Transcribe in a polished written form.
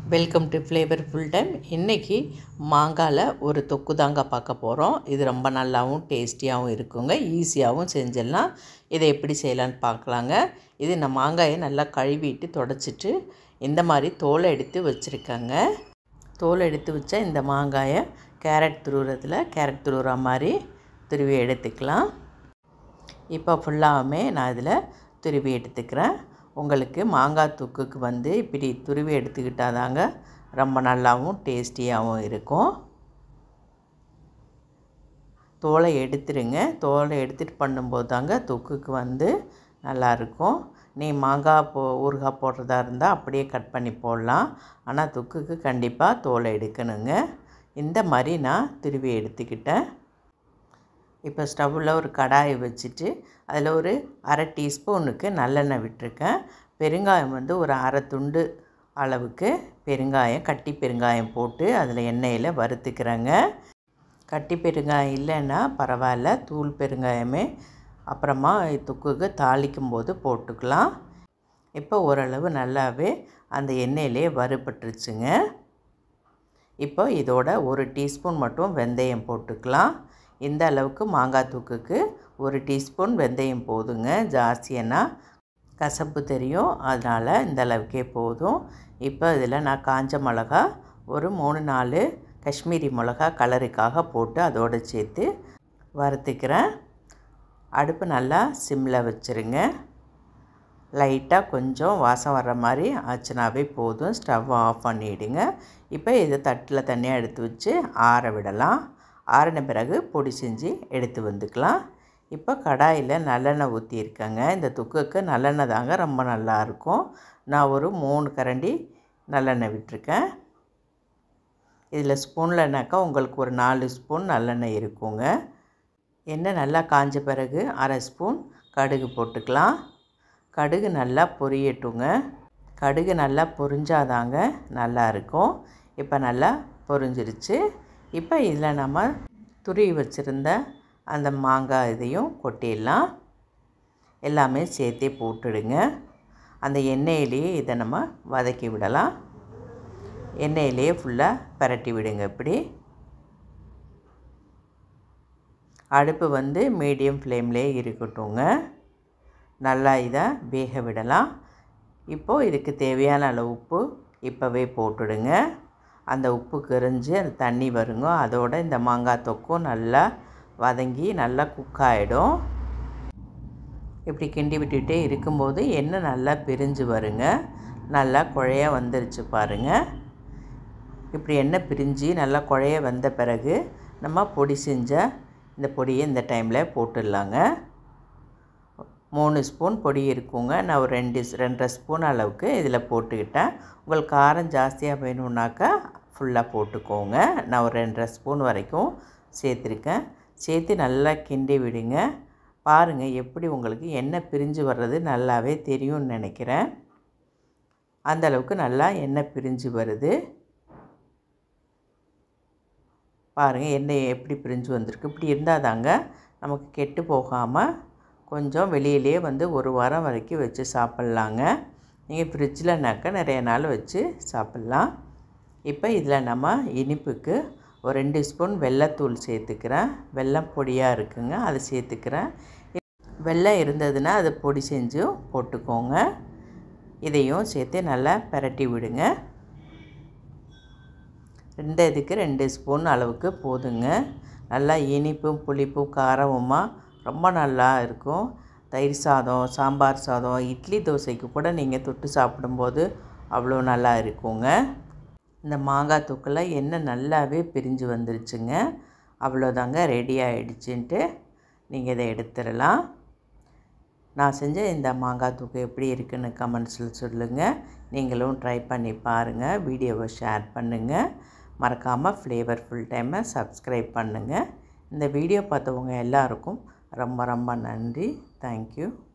Welcome to flavour full time. இன்றைக்கி மாங்காயில் ஒரு தொக்கு தாங்க பார்க்க போகிறோம். இது ரொம்ப நல்லாவும் டேஸ்டியாகவும் இருக்குங்க. ஈஸியாகவும் செஞ்சிடலாம். இதை எப்படி செய்யலான்னு பார்க்கலாங்க. இது நான் மாங்காயை நல்லா கழுவிட்டு தொடச்சிட்டு இந்த மாதிரி தோலை எடுத்து வச்சுருக்கேங்க. தோலை எடுத்து வச்சா இந்த மாங்காயை கேரட் துருவுற மாதிரி துருவி எடுத்துக்கலாம். இப்போ ஃபுல்லாகவுமே நான் இதில் துருவி எடுத்துக்கிறேன். உங்களுக்கு மாங்காய் தொக்குக்கு இப்படி துருவி எடுத்துக்கிட்டால் தாங்க ரொம்ப நல்லாவும் டேஸ்டியாகவும் இருக்கும். தோலை எடுத்துடுங்க. தோலை எடுத்துகிட்டு பண்ணும்போது தாங்க தொக்குக்கு நல்லாயிருக்கும். நீ மாங்காய் ஊறுகாய் போடுறதா இருந்தால் அப்படியே கட் பண்ணி போடலாம். ஆனால் தொக்குக்கு கண்டிப்பாக தோலை எடுக்கணுங்க. இந்த மாதிரி நான் துருவி எடுத்துக்கிட்டேன். இப்போ ஸ்டவ்வில் ஒரு கடாயை வச்சுட்டு அதில் ஒரு அரை டீஸ்பூனுக்கு நல்லெண்ணெய் விட்டுருக்கேன். பெருங்காயம் ஒரு அரை துண்டு அளவுக்கு பெருங்காயம், கட்டி பெருங்காயம் போட்டு அதில் எண்ணெயில் வறுத்துக்கிறேங்க. கட்டி பெருங்காயம் இல்லைன்னா பரவாயில்ல, தூள் பெருங்காயமே அப்புறமா தொக்குக்கு தாளிக்கும் போது போட்டுக்கலாம். இப்போ ஓரளவு நல்லாவே அந்த எண்ணெயிலே வறுபட்டுருச்சுங்க. இப்போ இதோட ஒரு டீஸ்பூன் மட்டும் வெந்தயம் போட்டுக்கலாம். இந்த அளவுக்கு மாங்காய் தொக்குக்கு ஒரு டீஸ்பூன் வெந்தயம் போதுங்க. ஜாஸ்தியாக கசப்பு தெரியும், அதனால் இந்த அளவுக்கே போதும். இப்போ இதில் நான் காஞ்ச மிளகா ஒரு 3-4 காஷ்மீரி மிளகா கலருக்காக போட்டு அதோடு சேர்த்து வறுத்துக்கிறேன். அடுப்பு நல்லா சிம்மில் வச்சுருங்க. லைட்டாக கொஞ்சம் வாசம் வர்ற மாதிரி ஆச்சுனாவே போதும். ஸ்டவ் ஆஃப் பண்ணிவிடுங்க. இப்போ இதை தட்டில் தனியாக எடுத்து வச்சு ஆற விடலாம். ஆறின பிறகு பொடி செஞ்சு எடுத்து வந்துக்கலாம். இப்போ கடாயில் நல்லெண்ணெய் ஊற்றியிருக்கேங்க. இந்த தொக்குக்கு நல்லெண்ணெய் தாங்க ரொம்ப நல்லாயிருக்கும். நான் ஒரு 3 கரண்டி நல்லெண்ணெய் விட்டுருக்கேன். இதில் ஸ்பூன்லனாக்கா உங்களுக்கு ஒரு 4 ஸ்பூன் நல்லெண்ணெய் இருக்குங்க. எண்ணெய் நல்லா காஞ்ச பிறகு அரை ஸ்பூன் கடுகு போட்டுக்கலாம். கடுகு நல்லா பொரியட்டுங்க. கடுகு நல்லா பொரிஞ்சாதாங்க நல்லாயிருக்கும். இப்போ நல்லா பொரிஞ்சிருச்சு. இப்போ இதில் நம்ம துருவி வச்சுருந்த அந்த மாங்காய் இதையும் கொட்டிடலாம். எல்லாமே சேர்த்தே போட்டுடுங்க. அந்த எண்ணெயிலேயே இதை நம்ம வதக்கி விடலாம். எண்ணெயிலேயே ஃபுல்லாக பரட்டி விடுங்க. இப்படி அடுப்பு மீடியம் ஃப்ளேம்லேயே இருக்கட்டுங்க. நல்லா இதை வேக விடலாம். இப்போது இதுக்கு தேவையான அளவு உப்பு இப்போவே போட்டுடுங்க. அந்த உப்பு கரைஞ்சி அந்த தண்ணி வருங்க. அதோட இந்த மாங்காய் தொக்கும் நல்லா வதங்கி நல்லா குக் ஆகிடும். இப்படி கிண்டி விட்டுகிட்டே இருக்கும்போது எண்ணெய் நல்லா பிரிஞ்சு வருங்க. நல்லா குழைய வந்துருச்சு பாருங்கள். இப்படி எண்ணெய் பிரிஞ்சு நல்லா குழைய வந்த பிறகு நம்ம பொடி செஞ்ச இந்த பொடியை இந்த டைமில் போட்டுடலாங்க. 3 ஸ்பூன் பொடி இருக்குங்க. நான் ஒரு 2.5 ஸ்பூன் அளவுக்கு இதில் போட்டுக்கிட்டேன். உங்களுக்கு காரம் ஜாஸ்தியாக வேணும்னாக்கா ஃபுல்லாக போட்டுக்கோங்க. நான் ஒரு 2.5 ஸ்பூன் வரைக்கும் சேர்த்துருக்கேன். சேர்த்து நல்லா கிண்டி விடுங்க. பாருங்கள் எப்படி உங்களுக்கு எண்ணெய் பிரிஞ்சு வர்றது நல்லாவே தெரியும்னு நினைக்கிறேன். அந்தளவுக்கு நல்லா எண்ணெய் பிரிஞ்சு வருது பாருங்கள். எண்ணெய் எப்படி பிரிஞ்சு வந்திருக்கு. இப்படி இருந்தால் தாங்க நமக்கு கெட்டு போகாமல் கொஞ்சம் வெளியிலே 1 வாரம் வரைக்கும் வச்சு சாப்பிட்லாங்க. நீங்கள் ஃப்ரிட்ஜில்னாக்கா நிறைய நாள் வச்சு சாப்பிட்லாம். இப்போ இதில் நம்ம இனிப்புக்கு ஒரு 2 ஸ்பூன் வெல்லத்தூள் சேர்த்துக்கிறேன். வெல்லம் பொடியாக இருக்குங்க, அதை சேர்த்துக்கிறேன். வெல்லம் இருந்ததுன்னா அதை பொடி செஞ்சும் போட்டுக்கோங்க. இதையும் சேர்த்து நல்லா பரட்டி விடுங்க. இதுக்கு 2 ஸ்பூன் அளவுக்கு போதுங்க. நல்லா இனிப்பும் புளிப்பும் காரமுமாக ரொம்ப நல்லா இருக்கும். தயிர் சாதம், சாம்பார் சாதம், இட்லி தோசைக்கு கூட நீங்கள் தொட்டு சாப்பிடும்போது அவ்வளோ நல்லா இருக்குங்க. இந்த மாங்காய் தொக்கில் எண்ணெய் நல்லாவே பிரிஞ்சு வந்துருச்சுங்க. அவ்வளோதாங்க, ரெடி ஆகிடுச்சுன்ட்டு நீங்கள் இதை எடுத்துடலாம். நான் செஞ்ச இந்த மாங்காய் தொக்கு எப்படி இருக்குன்னு கமெண்ட்ஸில் சொல்லுங்கள். நீங்களும் ட்ரை பண்ணி பாருங்கள். வீடியோவை ஷேர் பண்ணுங்கள். மறக்காமல் ஃப்ளேவர் ஃபுல் டைமை சப்ஸ்கிரைப் பண்ணுங்கள். இந்த வீடியோ பார்த்தவங்க எல்லாருக்கும் ரொம்ப ரொம்ப நன்றி. தேங்க்யூ.